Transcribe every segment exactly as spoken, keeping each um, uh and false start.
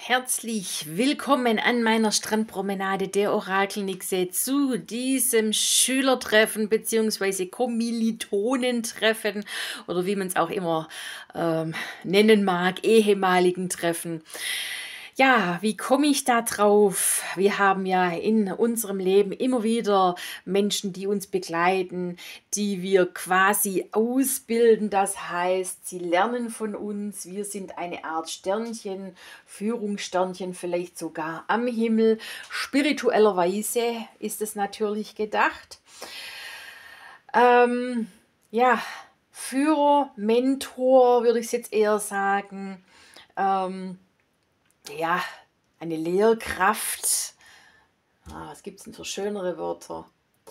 Herzlich willkommen an meiner Strandpromenade der Orakelnixe zu diesem Schülertreffen bzw. Kommilitonentreffen oder wie man es auch immer ähm, nennen mag, ehemaligen Treffen. Ja, wie komme ich da drauf? Wir haben ja in unserem Leben immer wieder Menschen, die uns begleiten, die wir quasi ausbilden. Das heißt, sie lernen von uns. Wir sind eine Art Sternchen, Führungssternchen vielleicht sogar am Himmel. Spirituellerweise ist es natürlich gedacht. Ähm, ja, Führer, Mentor würde ich es jetzt eher sagen. Ähm, ja, eine Lehrkraft. Ah, was gibt es denn für schönere Wörter?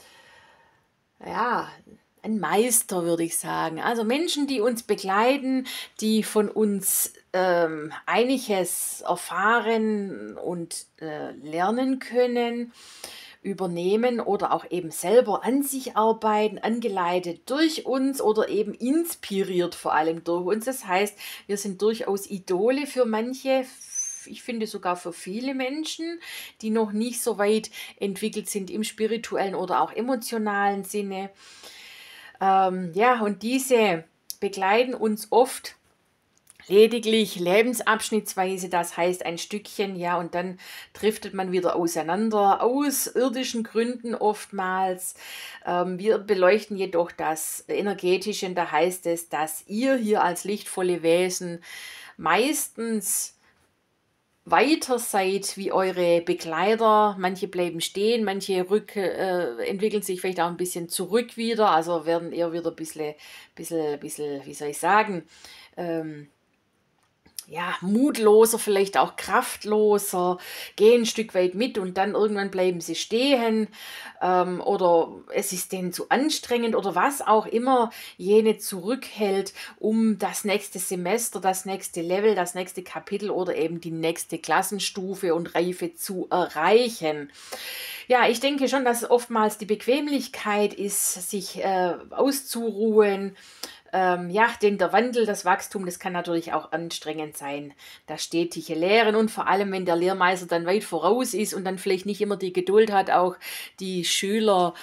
Ja, ein Meister würde ich sagen. Also Menschen, die uns begleiten, die von uns ähm, einiges erfahren und äh, lernen können, übernehmen oder auch eben selber an sich arbeiten, angeleitet durch uns oder eben inspiriert vor allem durch uns. Das heißt, wir sind durchaus Idole für manche, ich finde sogar für viele Menschen, die noch nicht so weit entwickelt sind im spirituellen oder auch emotionalen Sinne. Ähm, ja, und diese begleiten uns oft lediglich lebensabschnittsweise, das heißt ein Stückchen, ja, und dann driftet man wieder auseinander, aus irdischen Gründen oftmals. Ähm, wir beleuchten jedoch das Energetische, und da heißt es, dass ihr hier als lichtvolle Wesen meistens weiter seid wie eure Begleiter. Manche bleiben stehen, manche rück, äh, entwickeln sich vielleicht auch ein bisschen zurück wieder, also werden eher wieder ein bisschen, bisschen, bisschen wie soll ich sagen, ähm, ja, mutloser, vielleicht auch kraftloser, gehen ein Stück weit mit und dann irgendwann bleiben sie stehen ähm, oder es ist denen zu anstrengend oder was auch immer jene zurückhält, um das nächste Semester, das nächste Level, das nächste Kapitel oder eben die nächste Klassenstufe und Reife zu erreichen. Ja, ich denke schon, dass oftmals die Bequemlichkeit ist, sich äh, auszuruhen. Ähm, ja, denn der Wandel, das Wachstum, das kann natürlich auch anstrengend sein. Das stetige Lehren und vor allem, wenn der Lehrmeister dann weit voraus ist und dann vielleicht nicht immer die Geduld hat, auch die Schüler,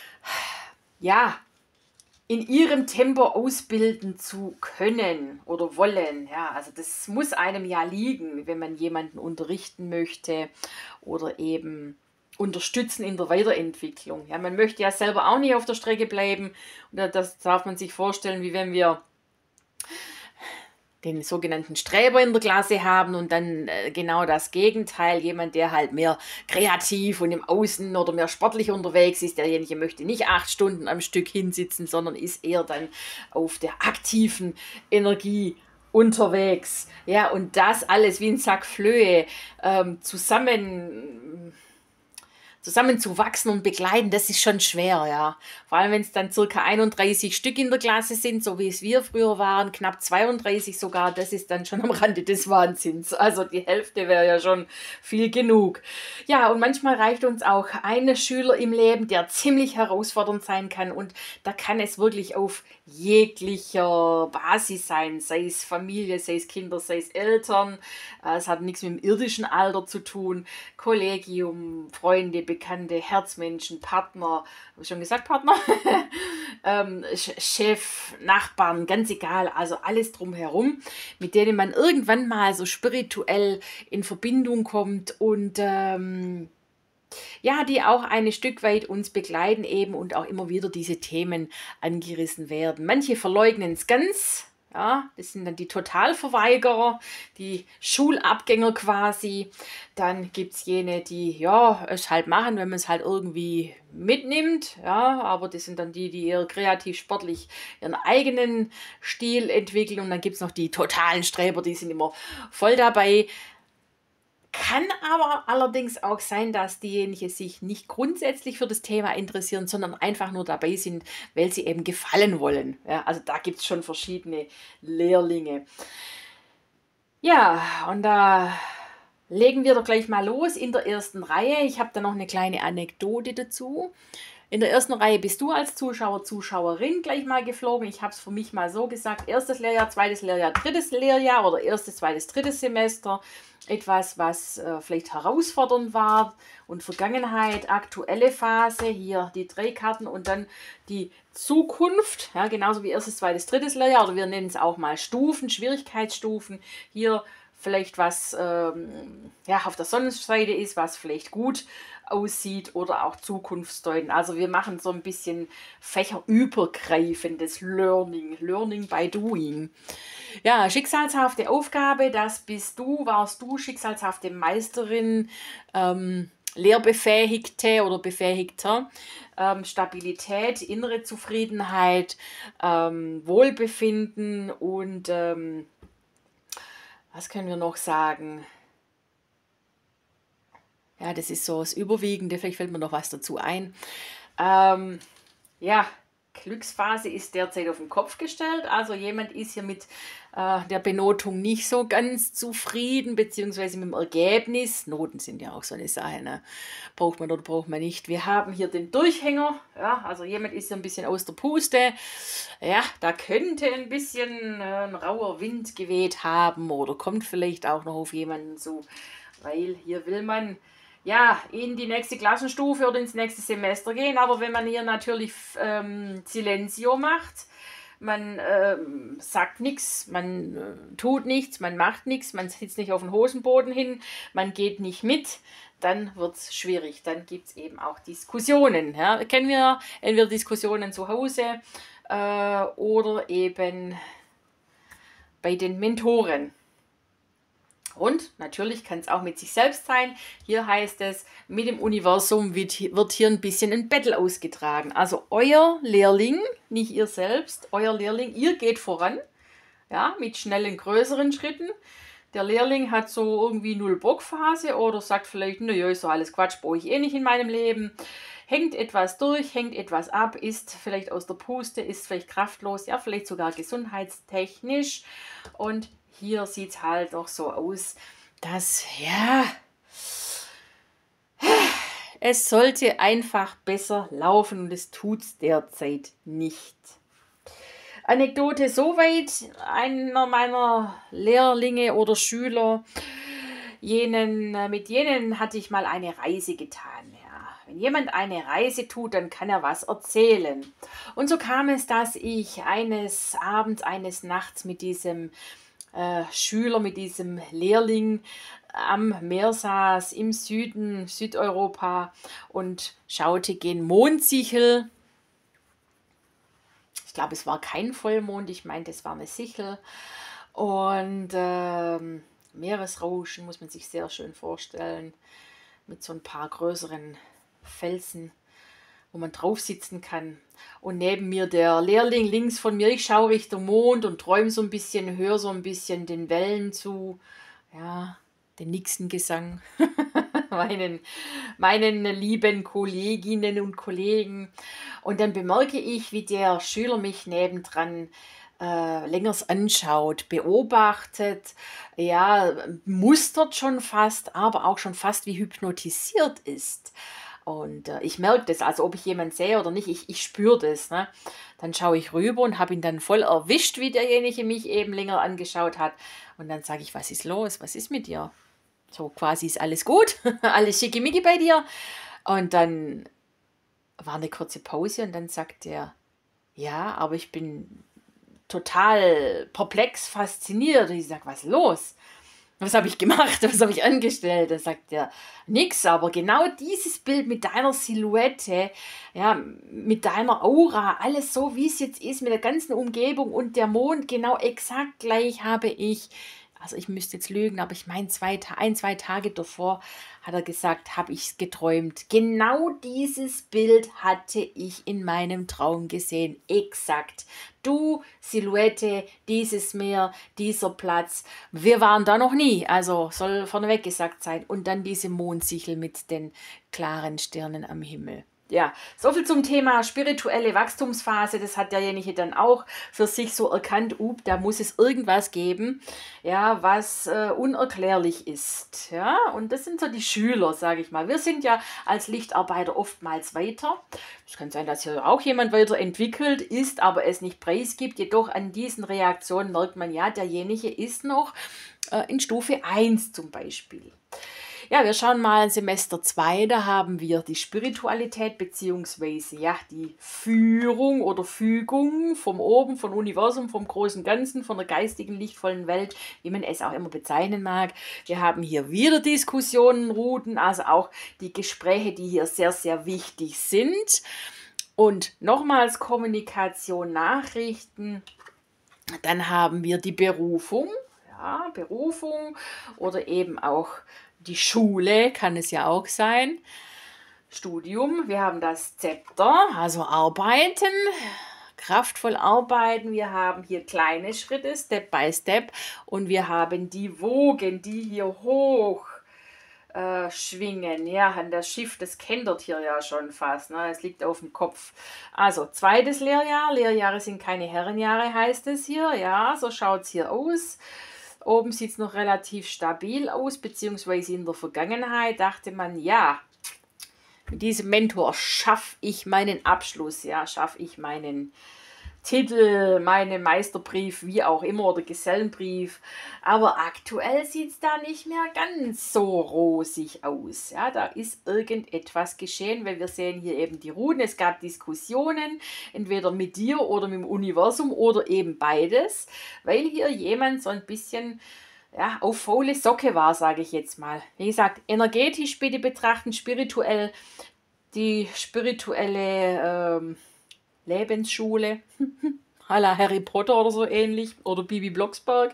ja, in ihrem Tempo ausbilden zu können oder wollen. Ja, also das muss einem ja liegen, wenn man jemanden unterrichten möchte oder eben unterstützen in der Weiterentwicklung. Ja, man möchte ja selber auch nicht auf der Strecke bleiben. Und das darf man sich vorstellen, wie wenn wir den sogenannten Streber in der Klasse haben und dann äh, genau das Gegenteil, jemand, der halt mehr kreativ und im Außen oder mehr sportlich unterwegs ist, derjenige möchte nicht acht Stunden am Stück hinsitzen, sondern ist eher dann auf der aktiven Energie unterwegs. Ja, und das alles wie ein Sack Flöhe ähm, zusammen zusammenzuwachsen und begleiten, das ist schon schwer, ja. Vor allem, wenn es dann circa einunddreißig Stück in der Klasse sind, so wie es wir früher waren, knapp zweiunddreißig sogar, das ist dann schon am Rande des Wahnsinns. Also die Hälfte wäre ja schon viel genug. Ja, und manchmal reicht uns auch ein Schüler im Leben, der ziemlich herausfordernd sein kann, und da kann es wirklich auf jeglicher Basis sein, sei es Familie, sei es Kinder, sei es Eltern. Es hat nichts mit dem irdischen Alter zu tun, Kollegium, Freunde, Bekannte, Herzmenschen, Partner, habe ich schon gesagt, Partner? ähm, Chef, Nachbarn, ganz egal, also alles drumherum, mit denen man irgendwann mal so spirituell in Verbindung kommt und ähm, ja, die auch ein Stück weit uns begleiten eben und auch immer wieder diese Themen angerissen werden. Manche verleugnen es ganz. Ja, das sind dann die Totalverweigerer, die Schulabgänger quasi. Dann gibt es jene, die ja es halt machen, wenn man es halt irgendwie mitnimmt. Ja, aber das sind dann die, die eher kreativ, sportlich ihren eigenen Stil entwickeln. Und dann gibt es noch die totalen Streber, die sind immer voll dabei. Kann aber allerdings auch sein, dass diejenigen sich nicht grundsätzlich für das Thema interessieren, sondern einfach nur dabei sind, weil sie eben gefallen wollen. Ja, also da gibt es schon verschiedene Lehrlinge. Ja, und da legen wir doch gleich mal los in der ersten Reihe. Ich habe da noch eine kleine Anekdote dazu. In der ersten Reihe bist du als Zuschauer, Zuschauerin gleich mal geflogen. Ich habe es für mich mal so gesagt, erstes Lehrjahr, zweites Lehrjahr, drittes Lehrjahr oder erstes, zweites, drittes Semester. Etwas, was äh, vielleicht herausfordernd war und Vergangenheit, aktuelle Phase, hier die drei Karten und dann die Zukunft, ja, genauso wie erstes, zweites, drittes Lehrjahr oder wir nennen es auch mal Stufen, Schwierigkeitsstufen. Hier vielleicht was ähm, ja, auf der Sonnenseite ist, was vielleicht gut aussieht oder auch Zukunftsdeuten. Also wir machen so ein bisschen fächerübergreifendes Learning, Learning by Doing. Ja, schicksalshafte Aufgabe, das bist du, warst du, schicksalshafte Meisterin, ähm, Lehrbefähigte oder Befähigter, ähm, Stabilität, innere Zufriedenheit, ähm, Wohlbefinden und ähm, was können wir noch sagen? Ja, das ist so das Überwiegende. Vielleicht fällt mir noch was dazu ein. Ähm, ja, Glücksphase ist derzeit auf den Kopf gestellt. Also jemand ist hier mit äh, der Benotung nicht so ganz zufrieden, beziehungsweise mit dem Ergebnis. Noten sind ja auch so eine Sache, ne? Braucht man oder braucht man nicht. Wir haben hier den Durchhänger. Ja, also jemand ist hier ein bisschen aus der Puste. Ja, da könnte ein bisschen äh, ein rauer Wind geweht haben oder kommt vielleicht auch noch auf jemanden zu, weil hier will man ja, in die nächste Klassenstufe oder ins nächste Semester gehen. Aber wenn man hier natürlich ähm, Silenzio macht, man ähm, sagt nichts, man äh, tut nichts, man macht nichts, man sitzt nicht auf den Hosenboden hin, man geht nicht mit, dann wird es schwierig. Dann gibt es eben auch Diskussionen. Ja. Kennen wir entweder Diskussionen zu Hause äh, oder eben bei den Mentoren. Und natürlich kann es auch mit sich selbst sein. Hier heißt es, mit dem Universum wird, wird hier ein bisschen ein Battle ausgetragen. Also euer Lehrling, nicht ihr selbst, euer Lehrling, ihr geht voran, ja, mit schnellen, größeren Schritten. Der Lehrling hat so irgendwie Null-Bock-Phase oder sagt vielleicht, naja, ist so alles Quatsch, brauche ich eh nicht in meinem Leben. Hängt etwas durch, hängt etwas ab, ist vielleicht aus der Puste, ist vielleicht kraftlos, ja, vielleicht sogar gesundheitstechnisch. Und hier sieht es halt auch so aus, dass, ja, es sollte einfach besser laufen und es tut es derzeit nicht. Anekdote soweit, einer meiner Lehrlinge oder Schüler, jenen, mit jenen hatte ich mal eine Reise getan. Ja. Wenn jemand eine Reise tut, dann kann er was erzählen. Und so kam es, dass ich eines Abends, eines Nachts mit diesem Äh, Schüler, mit diesem Lehrling am Meer saß, im Süden, Südeuropa und schaute gen Mondsichel. Ich glaube, es war kein Vollmond, ich meinte, es war eine Sichel. Und ähm, Meeresrauschen muss man sich sehr schön vorstellen, mit so ein paar größeren Felsen, wo man drauf sitzen kann. Und neben mir der Lehrling, links von mir, ich schaue Richtung Mond und träume so ein bisschen, höre so ein bisschen den Wellen zu, ja, den Nixon-Gesang, meinen, meinen lieben Kolleginnen und Kollegen. Und dann bemerke ich, wie der Schüler mich nebendran äh, längers anschaut, beobachtet, ja, mustert schon fast, aber auch schon fast wie hypnotisiert ist. Und äh, ich merke das, also ob ich jemanden sehe oder nicht, ich, ich spüre das. Ne? Dann schaue ich rüber und habe ihn dann voll erwischt, wie derjenige mich eben länger angeschaut hat. Und dann sage ich, was ist los? Was ist mit dir? So quasi ist alles gut, alles schickimicki bei dir. Und dann war eine kurze Pause und dann sagt er, ja, aber ich bin total perplex, fasziniert. Und ich sage, was ist los? Was habe ich gemacht? Was habe ich angestellt? Da sagt er, nix, aber genau dieses Bild mit deiner Silhouette, ja, mit deiner Aura, alles so, wie es jetzt ist, mit der ganzen Umgebung und der Mond, genau exakt gleich habe ich, also ich müsste jetzt lügen, aber ich meine, zwei, ein, zwei Tage davor hat er gesagt, habe ich es geträumt. Genau dieses Bild hatte ich in meinem Traum gesehen. Exakt. Du, Silhouette, dieses Meer, dieser Platz. Wir waren da noch nie, also soll vorneweg gesagt sein. Und dann diese Mondsichel mit den klaren Sternen am Himmel. Ja, so viel zum Thema spirituelle Wachstumsphase. Das hat derjenige dann auch für sich so erkannt, up, da muss es irgendwas geben, ja, was äh, unerklärlich ist. Ja, und das sind so die Schüler, sage ich mal. Wir sind ja als Lichtarbeiter oftmals weiter. Es kann sein, dass hier auch jemand weiterentwickelt ist, aber es nicht preisgibt. Jedoch an diesen Reaktionen merkt man ja, derjenige ist noch äh, in Stufe eins zum Beispiel. Ja, wir schauen mal in Semester zwei, da haben wir die Spiritualität beziehungsweise ja, die Führung oder Fügung vom Oben, vom Universum, vom großen Ganzen, von der geistigen, lichtvollen Welt, wie man es auch immer bezeichnen mag. Wir haben hier wieder Diskussionen, Routen, also auch die Gespräche, die hier sehr, sehr wichtig sind. Und nochmals Kommunikation, Nachrichten. Dann haben wir die Berufung, ja, Berufung oder eben auch die Schule kann es ja auch sein. Studium, wir haben das Zepter, also arbeiten, kraftvoll arbeiten. Wir haben hier kleine Schritte, Step by Step. Und wir haben die Wogen, die hier hoch äh, schwingen. Ja, an das Schiff, das kentert hier ja schon fast. Ne? Es liegt auf dem Kopf. Also, zweites Lehrjahr. Lehrjahre sind keine Herrenjahre, heißt es hier. Ja, so schaut es hier aus. Oben sieht es noch relativ stabil aus, beziehungsweise in der Vergangenheit dachte man, ja, mit diesem Mentor schaffe ich meinen Abschluss, ja, schaffe ich meinen Titel, meinen Meisterbrief, wie auch immer, oder Gesellenbrief. Aber aktuell sieht es da nicht mehr ganz so rosig aus. Ja, da ist irgendetwas geschehen, weil wir sehen hier eben die Runen. Es gab Diskussionen, entweder mit dir oder mit dem Universum oder eben beides, weil hier jemand so ein bisschen ja, auf faule Socke war, sage ich jetzt mal. Wie gesagt, energetisch bitte betrachten, spirituell, die spirituelle ähm, Lebensschule, à la Harry Potter oder so ähnlich, oder Bibi Blocksberg.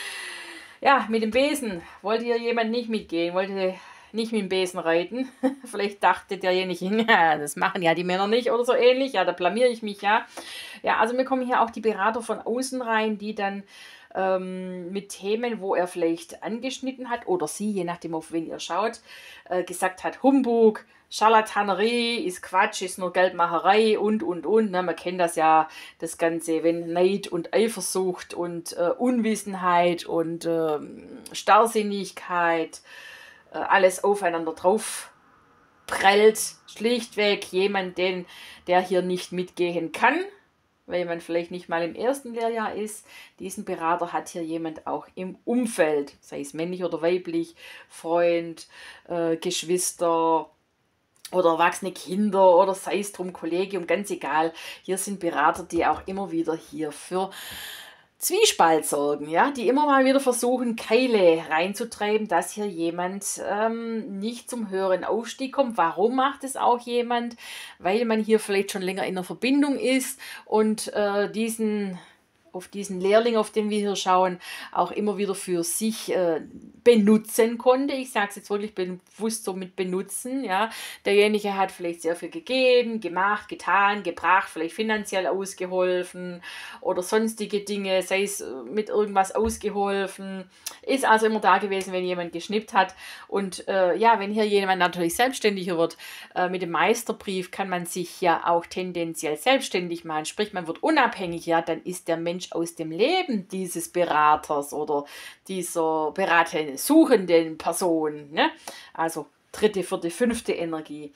Ja, mit dem Besen wollte hier jemand nicht mitgehen, wollte nicht mit dem Besen reiten. Vielleicht dachte derjenige, ja, das machen ja die Männer nicht oder so ähnlich. Ja, da blamiere ich mich ja. Ja, also wir kommen hier auch die Berater von außen rein, die dann ähm, mit Themen, wo er vielleicht angeschnitten hat oder sie, je nachdem auf wen ihr schaut, äh, gesagt hat, Humbug, Scharlatanerie, ist Quatsch, ist nur Geldmacherei und, und, und. Ne? Man kennt das ja, das Ganze, wenn Neid und Eifersucht und äh, Unwissenheit und äh, Starrsinnigkeit äh, alles aufeinander drauf prellt. Schlichtweg jemand, den, der hier nicht mitgehen kann, weil man vielleicht nicht mal im ersten Lehrjahr ist. Diesen Berater hat hier jemand auch im Umfeld, sei es männlich oder weiblich, Freund, äh, Geschwister, oder erwachsene Kinder oder sei es drum Kollegium, ganz egal. Hier sind Berater, die auch immer wieder hier für Zwiespalt sorgen, ja, die immer mal wieder versuchen, Keile reinzutreiben, dass hier jemand ähm, nicht zum höheren Aufstieg kommt. Warum macht es auch jemand? Weil man hier vielleicht schon länger in einer Verbindung ist und äh, diesen auf diesen Lehrling, auf den wir hier schauen, auch immer wieder für sich äh, benutzen konnte. Ich sage es jetzt wirklich bewusst so mit benutzen. Ja. Derjenige hat vielleicht sehr viel gegeben, gemacht, getan, gebracht, vielleicht finanziell ausgeholfen oder sonstige Dinge, sei es mit irgendwas ausgeholfen. Ist also immer da gewesen, wenn jemand geschnippt hat. Und äh, ja, wenn hier jemand natürlich selbstständiger wird, äh, mit dem Meisterbrief kann man sich ja auch tendenziell selbstständig machen. Sprich, man wird unabhängig, ja, dann ist der Mensch aus dem Leben dieses Beraters oder dieser beratenden, suchenden Person. Ne? Also dritte, vierte, fünfte Energie.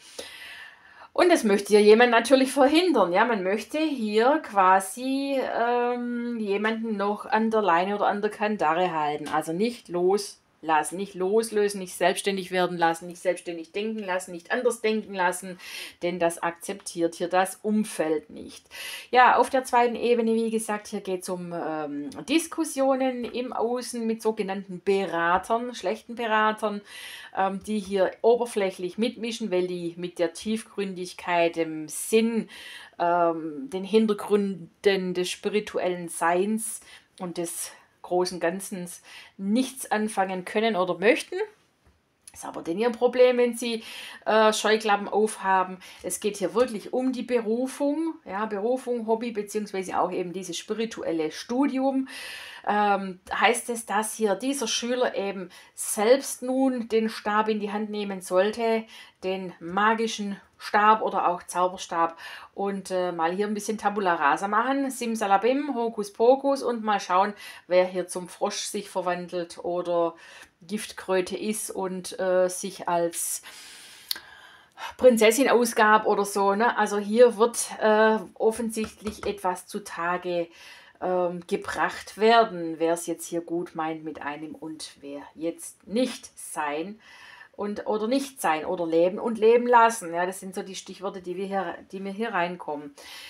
Und das möchte ja jemand natürlich verhindern. Ja, man möchte hier quasi ähm, jemanden noch an der Leine oder an der Kandare halten. Also nicht loslassen, nicht loslösen, nicht selbstständig werden lassen, nicht selbstständig denken lassen, nicht anders denken lassen, denn das akzeptiert hier das Umfeld nicht. Ja, auf der zweiten Ebene, wie gesagt, hier geht es um ähm, Diskussionen im Außen mit sogenannten Beratern, schlechten Beratern, ähm, die hier oberflächlich mitmischen, weil die mit der Tiefgründigkeit, dem Sinn, ähm, den Hintergründen des spirituellen Seins und des großen Ganzens nichts anfangen können oder möchten. Ist aber denn ihr Problem, wenn sie äh, Scheuklappen aufhaben. Es geht hier wirklich um die Berufung, ja, Berufung, Hobby, beziehungsweise auch eben dieses spirituelle Studium. ähm, heißt es, dass hier dieser Schüler eben selbst nun den Stab in die Hand nehmen sollte, den magischen Stab oder auch Zauberstab und äh, mal hier ein bisschen Tabula Rasa machen, Simsalabim, Hokus Pokus und mal schauen, wer hier zum Frosch sich verwandelt oder Giftkröte ist und äh, sich als Prinzessin ausgab oder so. Ne? Also hier wird äh, offensichtlich etwas zutage ähm, gebracht werden, wer es jetzt hier gut meint mit einem und wer jetzt nicht sein und oder nicht sein oder leben und leben lassen. Ja, das sind so die Stichworte, die wir hier, die mir hier reinkommen.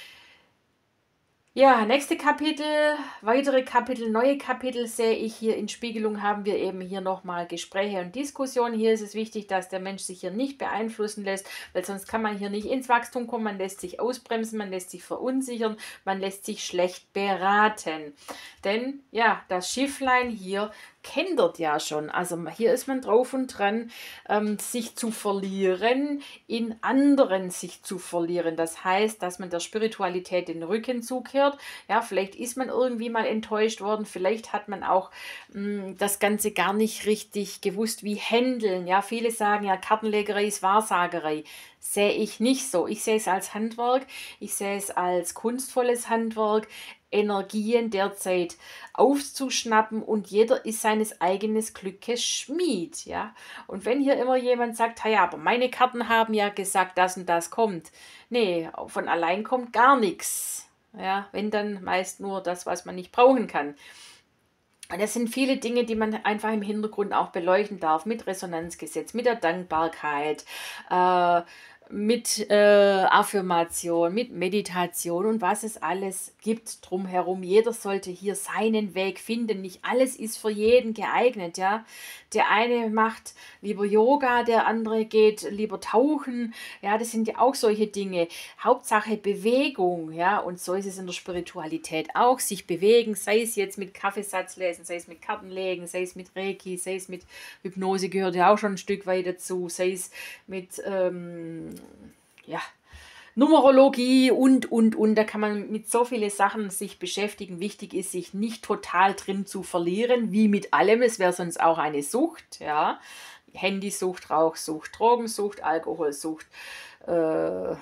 Ja, nächste Kapitel, weitere Kapitel, neue Kapitel sehe ich hier in Spiegelung, haben wir eben hier nochmal Gespräche und Diskussionen. Hier ist es wichtig, dass der Mensch sich hier nicht beeinflussen lässt, weil sonst kann man hier nicht ins Wachstum kommen, man lässt sich ausbremsen, man lässt sich verunsichern, man lässt sich schlecht beraten. Denn ja, das Schifflein hier kendert ja schon. Also hier ist man drauf und dran, ähm, sich zu verlieren, in anderen sich zu verlieren. Das heißt, dass man der Spiritualität den Rücken zukehrt. Ja, vielleicht ist man irgendwie mal enttäuscht worden, vielleicht hat man auch mh, das Ganze gar nicht richtig gewusst, wie handeln. Ja, viele sagen ja, Kartenlegerei ist Wahrsagerei. Sehe ich nicht so. Ich sehe es als Handwerk, ich sehe es als kunstvolles Handwerk, Energien derzeit aufzuschnappen und jeder ist seines eigenen Glückes Schmied, ja. Und wenn hier immer jemand sagt, ja, aber meine Karten haben ja gesagt, das und das kommt. Nee, von allein kommt gar nichts. Ja, wenn dann meist nur das, was man nicht brauchen kann. Und das sind viele Dinge, die man einfach im Hintergrund auch beleuchten darf, mit Resonanzgesetz, mit der Dankbarkeit, äh, mit äh, Affirmation, mit Meditation und was es alles gibt drumherum. Jeder sollte hier seinen Weg finden. Nicht alles ist für jeden geeignet, ja. Der eine macht lieber Yoga, der andere geht lieber tauchen. Ja, das sind ja auch solche Dinge. Hauptsache Bewegung, ja. Und so ist es in der Spiritualität auch. Sich bewegen, sei es jetzt mit Kaffeesatz lesen, sei es mit Kartenlegen, sei es mit Reiki, sei es mit Hypnose, gehört ja auch schon ein Stück weit dazu, sei es mit ähm, ja, Numerologie und, und, und. Da kann man mit so vielen Sachen sich beschäftigen. Wichtig ist, sich nicht total drin zu verlieren, wie mit allem. Es wäre sonst auch eine Sucht, ja. Handysucht, Rauchsucht, Drogensucht, Alkoholsucht, äh,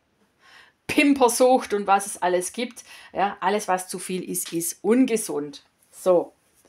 Pimpersucht und was es alles gibt. Ja, alles, was zu viel ist, ist ungesund. So.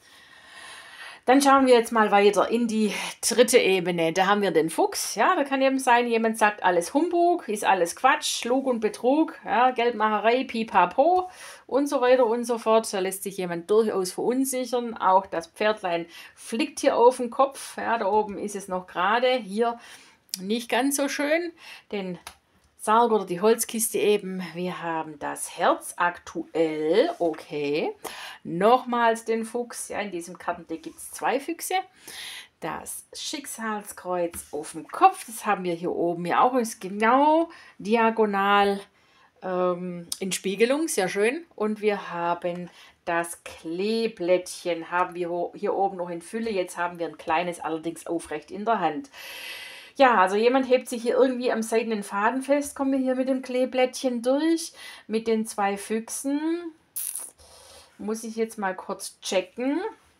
Dann schauen wir jetzt mal weiter in die dritte Ebene. Da haben wir den Fuchs. Ja, da kann eben sein, jemand sagt, alles Humbug, ist alles Quatsch, Lug und Betrug, ja, Geldmacherei, Pipapo und so weiter und so fort. Da lässt sich jemand durchaus verunsichern. Auch das Pferdlein fliegt hier auf den Kopf. Ja, da oben ist es noch gerade. Hier nicht ganz so schön, denn Sarg oder die Holzkiste eben. Wir haben das Herz aktuell, okay. Nochmals den Fuchs, ja, in diesem Kartendeck gibt es zwei Füchse. Das Schicksalskreuz auf dem Kopf, das haben wir hier oben ja auch, ist genau diagonal ähm, in Spiegelung, sehr schön. Und wir haben das Kleeblättchen, haben wir hier oben noch in Fülle, jetzt haben wir ein kleines, allerdings aufrecht in der Hand. Ja, also jemand hebt sich hier irgendwie am seidenen Faden fest. Kommen wir hier mit dem Kleeblättchen durch. Mit den zwei Füchsen. Muss ich jetzt mal kurz checken.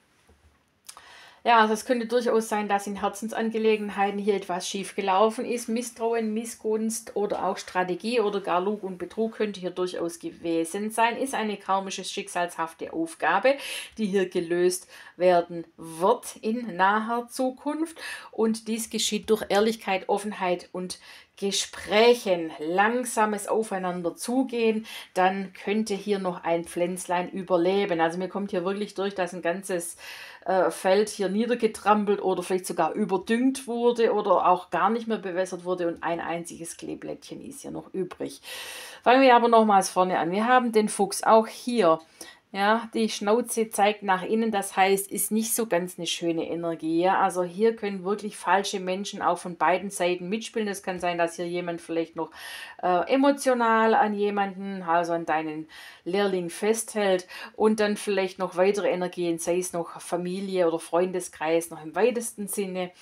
Ja, also es könnte durchaus sein, dass in Herzensangelegenheiten hier etwas schief gelaufen ist. Misstrauen, Missgunst oder auch Strategie oder gar Lug und Betrug könnte hier durchaus gewesen sein. Ist eine karmische, schicksalshafte Aufgabe, die hier gelöst werden wird in naher Zukunft. Und dies geschieht durch Ehrlichkeit, Offenheit und Gesprächen, langsames Aufeinander zugehen, dann könnte hier noch ein Pflänzlein überleben. Also mir kommt hier wirklich durch, dass ein ganzes äh, Feld hier niedergetrampelt oder vielleicht sogar überdüngt wurde oder auch gar nicht mehr bewässert wurde und ein einziges Kleeblättchen ist hier noch übrig. Fangen wir aber nochmals vorne an. Wir haben den Fuchs auch hier. Ja, die Schnauze zeigt nach innen, das heißt, ist nicht so ganz eine schöne Energie. Ja? Also hier können wirklich falsche Menschen auch von beiden Seiten mitspielen. Es kann sein, dass hier jemand vielleicht noch äh, emotional an jemanden, also an deinen Lehrling festhält und dann vielleicht noch weitere Energien, sei es noch Familie oder Freundeskreis, noch im weitesten Sinne.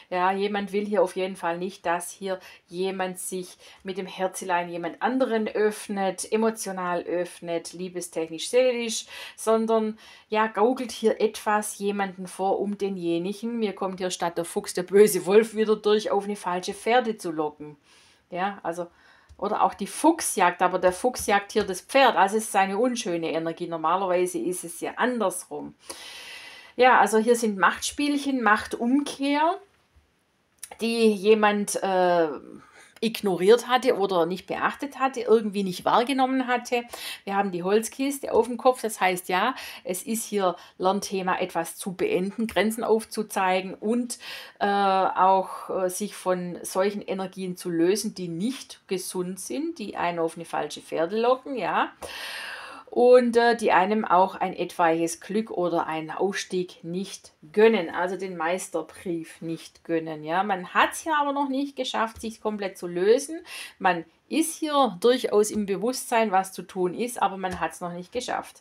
Ja, jemand will hier auf jeden Fall nicht, dass hier jemand sich mit dem Herzelein jemand anderen öffnet, emotional öffnet, liebestechnisch, seelisch, sondern ja, gaukelt hier etwas jemanden vor, um denjenigen, mir kommt hier statt der Fuchs der böse Wolf wieder durch, auf eine falsche Fährte zu locken. Ja, also, oder auch die Fuchsjagd, aber der Fuchs jagt hier das Pferd, also es ist eine unschöne Energie. Normalerweise ist es ja andersrum. Ja, also hier sind Machtspielchen, Machtumkehr, die jemand äh, ignoriert hatte oder nicht beachtet hatte, irgendwie nicht wahrgenommen hatte. Wir haben die Holzkiste auf dem Kopf, das heißt ja, es ist hier Lernthema, etwas zu beenden, Grenzen aufzuzeigen und äh, auch äh, sich von solchen Energien zu lösen, die nicht gesund sind, die einen auf eine falsche Fährte locken, ja. Und äh, die einem auch ein etwaiges Glück oder einen Aufstieg nicht gönnen, also den Meisterbrief nicht gönnen. Ja? Man hat es hier aber noch nicht geschafft, sich komplett zu lösen. Man ist hier durchaus im Bewusstsein, was zu tun ist, aber man hat es noch nicht geschafft.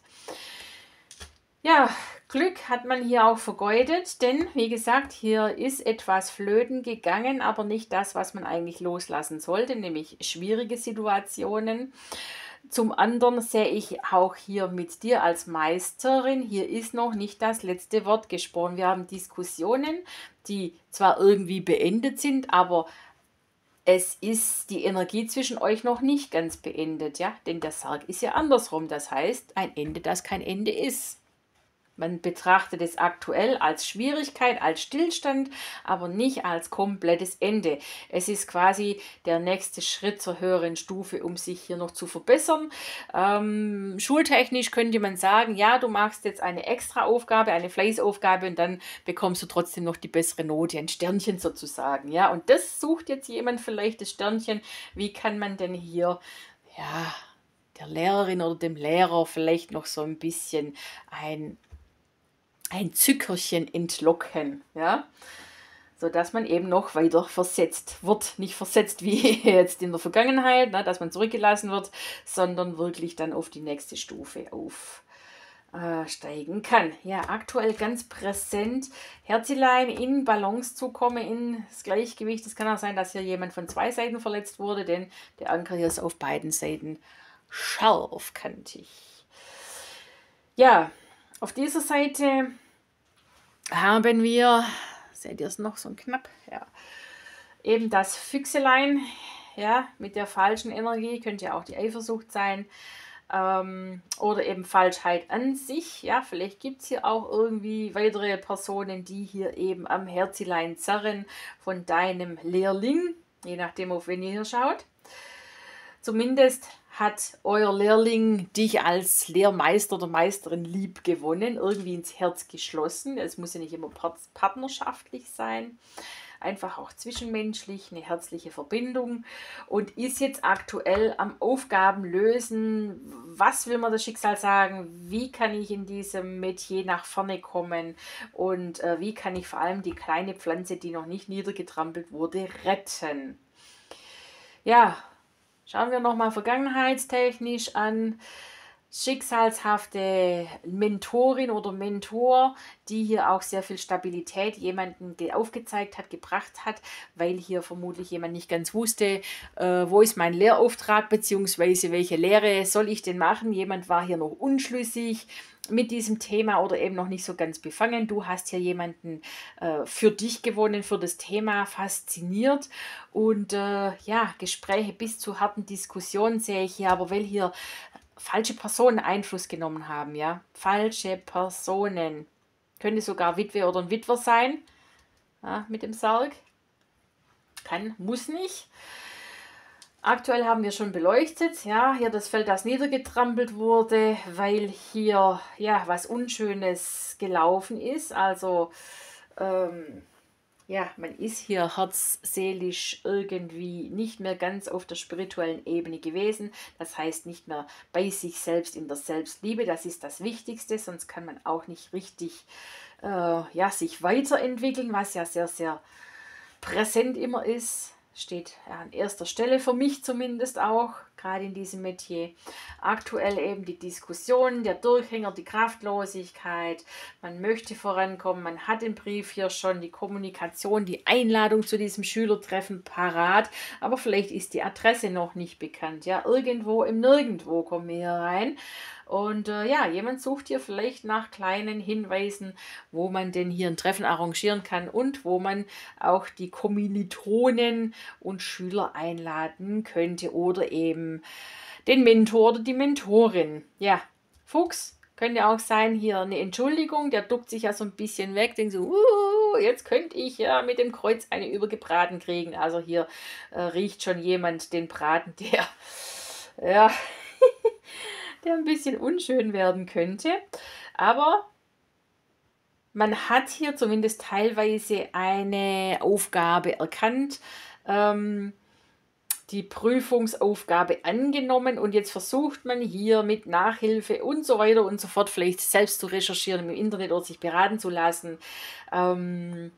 Ja, Glück hat man hier auch vergeudet, denn wie gesagt, hier ist etwas flöten gegangen, aber nicht das, was man eigentlich loslassen sollte, nämlich schwierige Situationen. Zum anderen sehe ich auch hier mit dir als Meisterin, hier ist noch nicht das letzte Wort gesprochen. Wir haben Diskussionen, die zwar irgendwie beendet sind, aber es ist die Energie zwischen euch noch nicht ganz beendet, ja, denn der Sarg ist ja andersrum, das heißt ein Ende, das kein Ende ist. Man betrachtet es aktuell als Schwierigkeit, als Stillstand, aber nicht als komplettes Ende. Es ist quasi der nächste Schritt zur höheren Stufe, um sich hier noch zu verbessern. Ähm, schultechnisch könnte man sagen, ja, du machst jetzt eine Extraaufgabe, eine Fleißaufgabe und dann bekommst du trotzdem noch die bessere Note, ein Sternchen sozusagen. Ja, und das sucht jetzt jemand vielleicht, das Sternchen. Wie kann man denn hier, ja, der Lehrerin oder dem Lehrer vielleicht noch so ein bisschen ein ein Zückerchen entlocken, ja, sodass man eben noch weiter versetzt wird. Nicht versetzt wie jetzt in der Vergangenheit, ne, dass man zurückgelassen wird, sondern wirklich dann auf die nächste Stufe aufsteigen kann. Ja, aktuell ganz präsent, Herzelein in Balance zu kommen, in das Gleichgewicht. Es kann auch sein, dass hier jemand von zwei Seiten verletzt wurde, denn der Anker hier ist auf beiden Seiten scharfkantig. Ja, auf dieser Seite haben wir, seht ihr es noch so knapp, ja, eben das Füchselein, ja, mit der falschen Energie, könnte ja auch die Eifersucht sein, ähm, oder eben Falschheit an sich, ja, vielleicht gibt es hier auch irgendwie weitere Personen, die hier eben am Herzelein zerren von deinem Lehrling, je nachdem, auf wen ihr hier schaut. Zumindest hat euer Lehrling dich als Lehrmeister oder Meisterin lieb gewonnen, irgendwie ins Herz geschlossen. Es muss ja nicht immer partnerschaftlich sein, einfach auch zwischenmenschlich, eine herzliche Verbindung und ist jetzt aktuell am Aufgaben lösen. Was will man das Schicksal sagen? Wie kann ich in diesem Metier nach vorne kommen? Und äh, wie kann ich vor allem die kleine Pflanze, die noch nicht niedergetrampelt wurde, retten? Ja, schauen wir nochmal vergangenheitstechnisch an. Schicksalshafte Mentorin oder Mentor, die hier auch sehr viel Stabilität jemanden aufgezeigt hat, gebracht hat, weil hier vermutlich jemand nicht ganz wusste, äh, wo ist mein Lehrauftrag, beziehungsweise welche Lehre soll ich denn machen. Jemand war hier noch unschlüssig mit diesem Thema oder eben noch nicht so ganz befangen. Du hast hier jemanden äh, für dich gewonnen, für das Thema fasziniert und äh, ja, Gespräche bis zu harten Diskussionen sehe ich hier, aber weil hier falsche Personen Einfluss genommen haben, ja, falsche Personen, könnte sogar Witwe oder ein Witwer sein, ja, mit dem Sarg, kann, muss nicht. Aktuell haben wir schon beleuchtet, ja, hier das Feld, das niedergetrampelt wurde, weil hier, ja, was Unschönes gelaufen ist, also, ähm, ja, man ist hier herzseelisch irgendwie nicht mehr ganz auf der spirituellen Ebene gewesen, das heißt nicht mehr bei sich selbst in der Selbstliebe, das ist das Wichtigste, sonst kann man auch nicht richtig, äh, ja, sich weiterentwickeln, was ja sehr, sehr präsent immer ist. steht ja, an erster Stelle für mich zumindest auch, gerade in diesem Metier. Aktuell eben die Diskussion, der Durchhänger, die Kraftlosigkeit. Man möchte vorankommen, man hat den Brief hier schon, die Kommunikation, die Einladung zu diesem Schülertreffen parat, aber vielleicht ist die Adresse noch nicht bekannt. Ja, irgendwo im Nirgendwo kommen wir hier rein. Und äh, ja, jemand sucht hier vielleicht nach kleinen Hinweisen, wo man denn hier ein Treffen arrangieren kann und wo man auch die Kommilitonen und Schüler einladen könnte oder eben den Mentor oder die Mentorin. Ja, Fuchs könnte auch sein, hier eine Entschuldigung, der duckt sich ja so ein bisschen weg, denkt so, uh, jetzt könnte ich ja mit dem Kreuz eine übergebraten kriegen. Also hier äh, riecht schon jemand den Braten, der, ja, der ein bisschen unschön werden könnte. Aber man hat hier zumindest teilweise eine Aufgabe erkannt, ähm, die Prüfungsaufgabe angenommen und jetzt versucht man hier mit Nachhilfe und so weiter und so fort vielleicht selbst zu recherchieren im Internet oder sich beraten zu lassen. Ähm,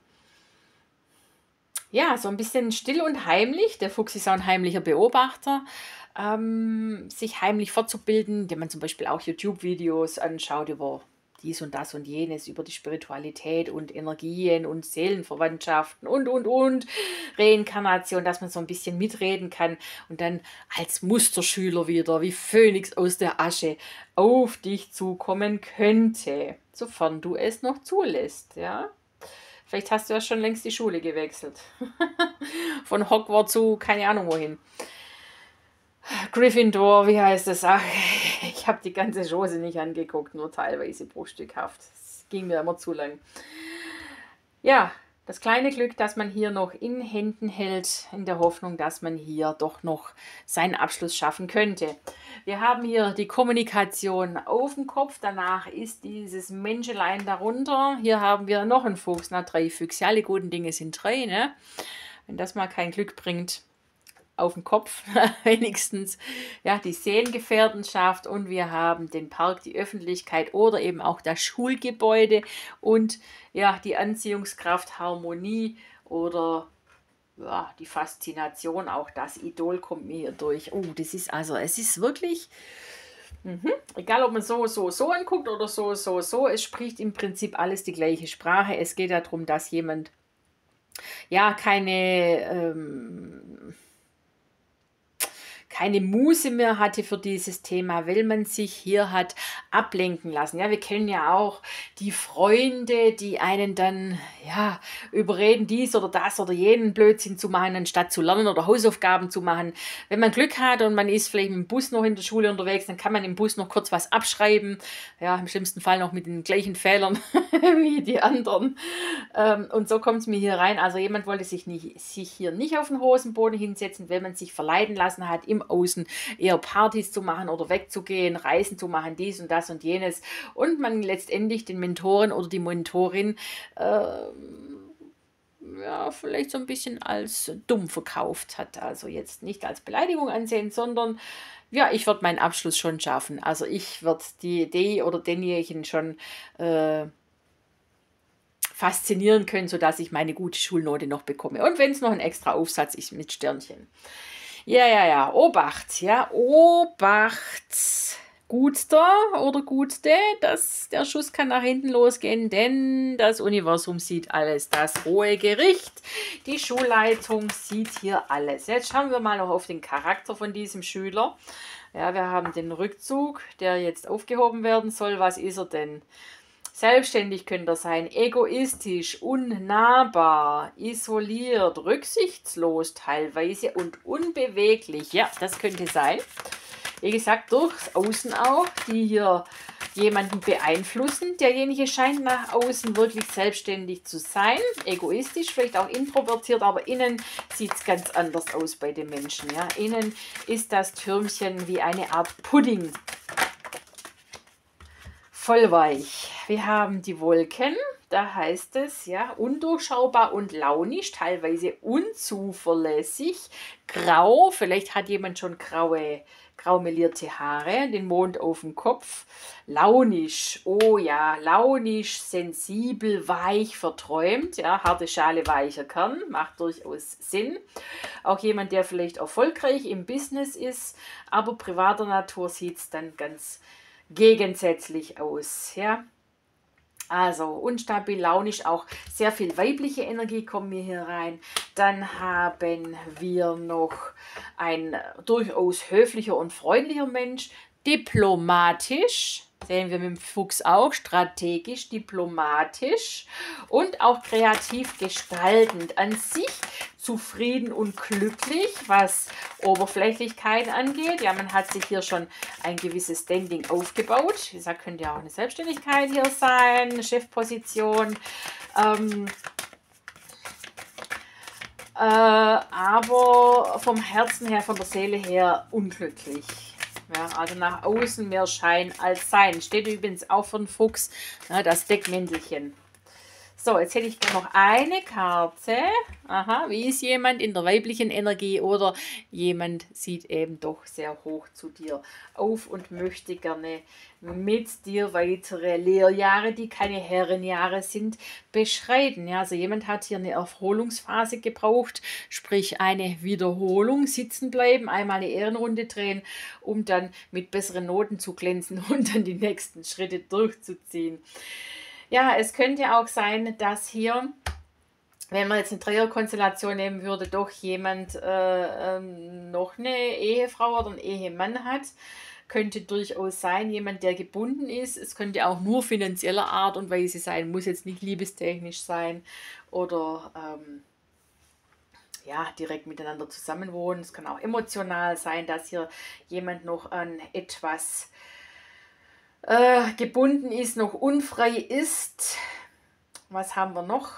ja, so ein bisschen still und heimlich. Der Fuchs ist auch ein heimlicher Beobachter. Ähm, sich heimlich fortzubilden, indem man zum Beispiel auch YouTube-Videos anschaut über dies und das und jenes, über die Spiritualität und Energien und Seelenverwandtschaften und, und, und, Reinkarnation, dass man so ein bisschen mitreden kann und dann als Musterschüler wieder, wie Phönix aus der Asche, auf dich zukommen könnte, sofern du es noch zulässt, ja. Vielleicht hast du ja schon längst die Schule gewechselt. Von Hogwarts zu keine Ahnung wohin. Gryffindor, wie heißt das? Ach, ich habe die ganze Chose nicht angeguckt, nur teilweise bruchstückhaft. Es ging mir immer zu lang. Ja, das kleine Glück, das man hier noch in Händen hält, in der Hoffnung, dass man hier doch noch seinen Abschluss schaffen könnte. Wir haben hier die Kommunikation auf dem Kopf, danach ist dieses Menschelein darunter. Hier haben wir noch einen Fuchs, na drei Füchse, alle guten Dinge sind drei, ne? Wenn das mal kein Glück bringt, auf dem Kopf wenigstens, ja, die Seelengefährdenschaft und wir haben den Park, die Öffentlichkeit oder eben auch das Schulgebäude und ja, die Anziehungskraft, Harmonie oder ja, die Faszination, auch das Idol kommt mir hier durch. Oh, das ist also, es ist wirklich, mhm, egal ob man so, so, so anguckt oder so, so, so, es spricht im Prinzip alles die gleiche Sprache. Es geht darum, dass jemand ja keine ähm, keine Muße mehr hatte für dieses Thema, weil man sich hier hat ablenken lassen. Ja, wir kennen ja auch die Freunde, die einen dann ja überreden, dies oder das oder jenen Blödsinn zu machen, anstatt zu lernen oder Hausaufgaben zu machen. Wenn man Glück hat und man ist vielleicht mit dem Bus noch in der Schule unterwegs, dann kann man im Bus noch kurz was abschreiben. Ja, im schlimmsten Fall noch mit den gleichen Fehlern wie die anderen. Ähm, und so kommt es mir hier rein. Also jemand wollte sich, nicht, sich hier nicht auf den Hosenboden hinsetzen, wenn man sich verleiten lassen hat, im Außen eher Partys zu machen oder wegzugehen, Reisen zu machen, dies und das und jenes. Und man letztendlich den Mentoren oder die Mentorin äh, ja, vielleicht so ein bisschen als dumm verkauft hat. Also jetzt nicht als Beleidigung ansehen, sondern ja, ich würde meinen Abschluss schon schaffen. Also ich würde die Idee oder denjenigen schon äh, faszinieren können, sodass ich meine gute Schulnote noch bekomme. Und wenn es noch ein extra Aufsatz ist mit Sternchen. Ja, ja, ja, Obacht, ja, Obacht, Gutster oder Gutste, dass der Schuss kann nach hinten losgehen, denn das Universum sieht alles, das hohe Gericht, die Schulleitung sieht hier alles. Jetzt schauen wir mal noch auf den Charakter von diesem Schüler. Ja, wir haben den Rückzug, der jetzt aufgehoben werden soll. Was ist er denn? Selbstständig könnte er sein, egoistisch, unnahbar, isoliert, rücksichtslos teilweise und unbeweglich. Ja, das könnte sein. Wie gesagt, durchs Außen auch, die hier jemanden beeinflussen. Derjenige scheint nach außen wirklich selbstständig zu sein, egoistisch, vielleicht auch introvertiert, aber innen sieht es ganz anders aus bei den Menschen. Ja. Innen ist das Türmchen wie eine Art Pudding. Voll weich. Wir haben die Wolken, da heißt es, ja, undurchschaubar und launisch, teilweise unzuverlässig, grau, vielleicht hat jemand schon graue graumelierte Haare, den Mond auf dem Kopf, launisch, oh ja, launisch, sensibel, weich, verträumt, ja, harte Schale, weicher Kern, macht durchaus Sinn. Auch jemand, der vielleicht erfolgreich im Business ist, aber privater Natur sieht es dann ganz gegensätzlich aus, ja. Also unstabil, launisch, auch sehr viel weibliche Energie kommt mir hier rein. Dann haben wir noch ein durchaus höflicher und freundlicher Mensch, diplomatisch, sehen wir mit dem Fuchs auch, strategisch, diplomatisch und auch kreativ gestaltend. An sich zufrieden und glücklich, was Oberflächlichkeit angeht. Ja, man hat sich hier schon ein gewisses Standing aufgebaut. Wie gesagt, könnte ja auch eine Selbstständigkeit hier sein, eine Chefposition. Ähm, äh, aber vom Herzen her, von der Seele her unglücklich. Ja, also nach außen mehr Schein als Sein. Steht übrigens auch für den Fuchs, ja, das Deckmäntelchen. So, jetzt hätte ich noch eine Karte. Aha, wie ist jemand in der weiblichen Energie oder jemand sieht eben doch sehr hoch zu dir auf und möchte gerne mit dir weitere Lehrjahre, die keine Herrenjahre sind, beschreiten. Ja, also jemand hat hier eine Erholungsphase gebraucht, sprich eine Wiederholung, sitzen bleiben, einmal eine Ehrenrunde drehen, um dann mit besseren Noten zu glänzen und dann die nächsten Schritte durchzuziehen. Ja, es könnte auch sein, dass hier, wenn man jetzt eine Dreierkonstellation nehmen würde, doch jemand äh, ähm, noch eine Ehefrau oder einen Ehemann hat. Könnte durchaus sein, jemand, der gebunden ist. Es könnte auch nur finanzieller Art und Weise sein, muss jetzt nicht liebestechnisch sein oder ähm, ja, direkt miteinander zusammenwohnen. Es kann auch emotional sein, dass hier jemand noch an etwas Äh, gebunden ist, noch unfrei ist. Was haben wir noch?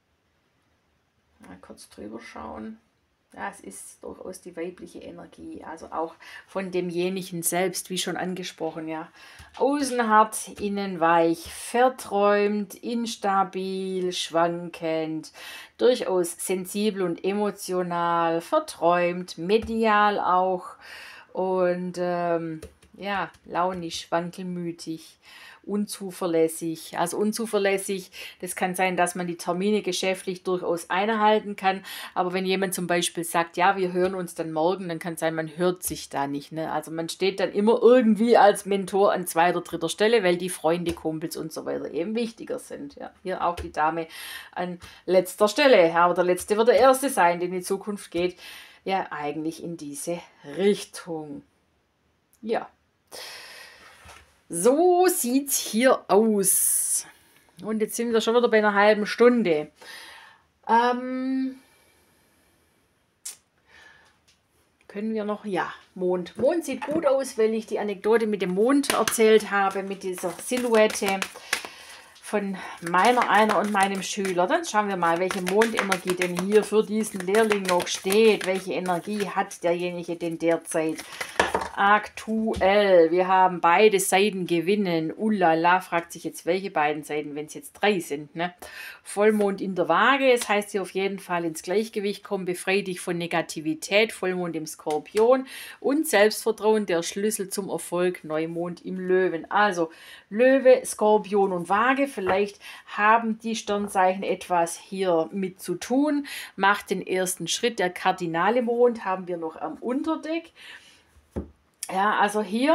Mal kurz drüber schauen. Ja, es ist durchaus die weibliche Energie, also auch von demjenigen selbst, wie schon angesprochen, ja. Außen hart, innen weich, verträumt, instabil, schwankend, durchaus sensibel und emotional, verträumt, medial auch und ähm, ja, launisch, wankelmütig, unzuverlässig. Also unzuverlässig, das kann sein, dass man die Termine geschäftlich durchaus einhalten kann. Aber wenn jemand zum Beispiel sagt, ja, wir hören uns dann morgen, dann kann es sein, man hört sich da nicht. Ne? Also man steht dann immer irgendwie als Mentor an zweiter, dritter Stelle, weil die Freunde, Kumpels und so weiter eben wichtiger sind. Ja? Hier auch die Dame an letzter Stelle. Aber der Letzte wird der Erste sein, der in die Zukunft geht. Ja, eigentlich in diese Richtung. Ja. So sieht es hier aus. Und jetzt sind wir schon wieder bei einer halben Stunde. Ähm, können wir noch? Ja, Mond. Mond sieht gut aus, weil ich die Anekdote mit dem Mond erzählt habe, mit dieser Silhouette von meiner, einer und meinem Schüler. Dann schauen wir mal, welche Mondenergie denn hier für diesen Lehrling noch steht. Welche Energie hat derjenige denn derzeit aktuell? Wir haben beide Seiten gewinnen. Ulala, fragt sich jetzt, welche beiden Seiten, wenn es jetzt drei sind. Ne? Vollmond in der Waage, das heißt hier auf jeden Fall ins Gleichgewicht kommen, befrei dich von Negativität, Vollmond im Skorpion und Selbstvertrauen, der Schlüssel zum Erfolg, Neumond im Löwen. Also Löwe, Skorpion und Waage, vielleicht haben die Sternzeichen etwas hier mit zu tun. Macht den ersten Schritt, der kardinale Mond haben wir noch am Unterdeck. Ja, also hier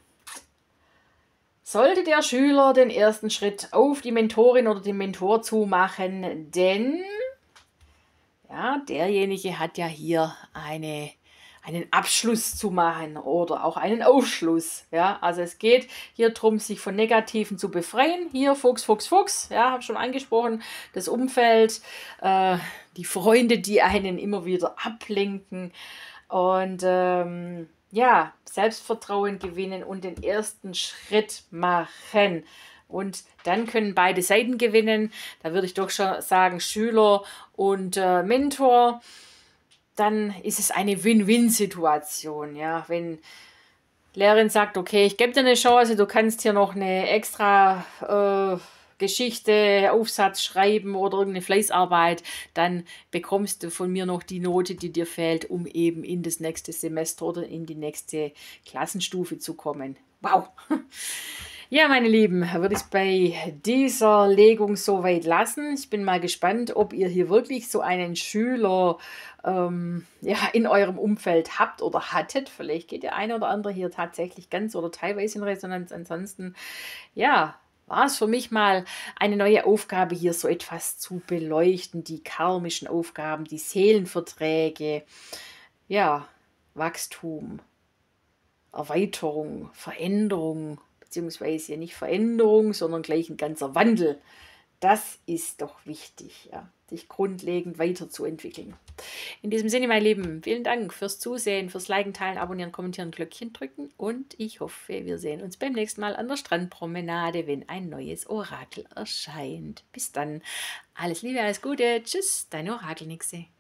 sollte der Schüler den ersten Schritt auf die Mentorin oder den Mentor zu machen, denn ja, derjenige hat ja hier eine, einen Abschluss zu machen oder auch einen Aufschluss. Ja, also es geht hier darum, sich von Negativen zu befreien. Hier Fuchs, Fuchs, Fuchs, ja, habe schon angesprochen, das Umfeld, äh, die Freunde, die einen immer wieder ablenken und ähm, ja, Selbstvertrauen gewinnen und den ersten Schritt machen. Und dann können beide Seiten gewinnen. Da würde ich doch schon sagen, Schüler und äh, Mentor. Dann ist es eine Win-Win-Situation. Ja, wenn Lehrerin sagt, okay, ich gebe dir eine Chance, du kannst hier noch eine extra äh, Geschichte, Aufsatz schreiben oder irgendeine Fleißarbeit, dann bekommst du von mir noch die Note, die dir fehlt, um eben in das nächste Semester oder in die nächste Klassenstufe zu kommen. Wow! Ja, meine Lieben, würde ich es bei dieser Legung soweit lassen. Ich bin mal gespannt, ob ihr hier wirklich so einen Schüler ähm, ja, in eurem Umfeld habt oder hattet. Vielleicht geht der eine oder andere hier tatsächlich ganz oder teilweise in Resonanz. Ansonsten, ja, war es für mich mal eine neue Aufgabe, hier so etwas zu beleuchten. Die karmischen Aufgaben, die Seelenverträge, ja, Wachstum, Erweiterung, Veränderung, beziehungsweise nicht Veränderung, sondern gleich ein ganzer Wandel. Das ist doch wichtig, ja, sich grundlegend weiterzuentwickeln. In diesem Sinne, mein Lieben, vielen Dank fürs Zusehen, fürs Liken, Teilen, Abonnieren, Kommentieren, Glöckchen drücken und ich hoffe, wir sehen uns beim nächsten Mal an der Strandpromenade, wenn ein neues Orakel erscheint. Bis dann, alles Liebe, alles Gute, tschüss, deine Orakelnixe.